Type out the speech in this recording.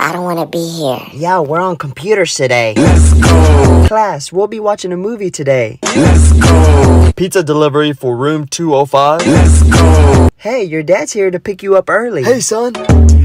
I don't want to be here. Yeah, we're on computers today. Let's go. Class, we'll be watching a movie today. Let's go. Pizza delivery for room 205. Let's go. Hey, your dad's here to pick you up early. Hey, son.